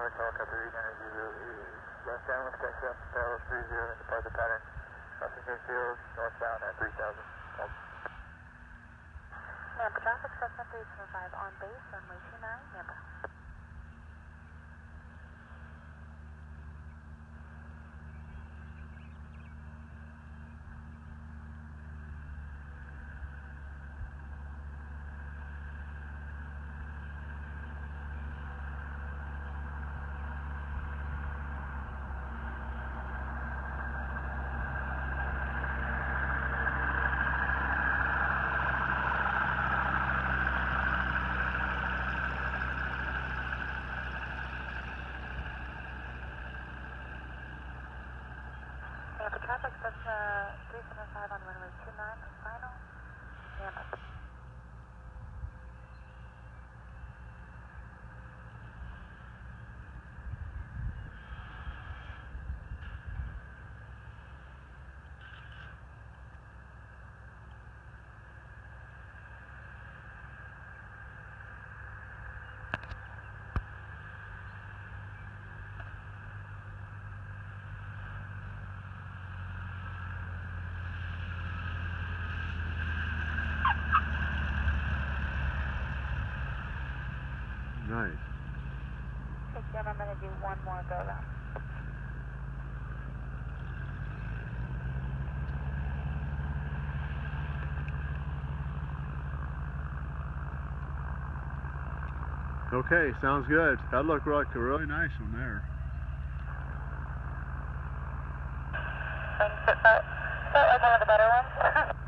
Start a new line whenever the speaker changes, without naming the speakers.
North helicopter read energy left downwind catch up, parallel 30 and depart the pattern. Passenger field northbound at 3000.
Nampa traffic, Cessna 375 on base, runway 29, Nampa. Nampa traffic, Cessna 375 on runway 29, final, Nampa.
Nice.
Okay, Jim, I'm going to do one more go round.
Okay, sounds good. That looked like a really nice one there.
Felt like one of the better ones.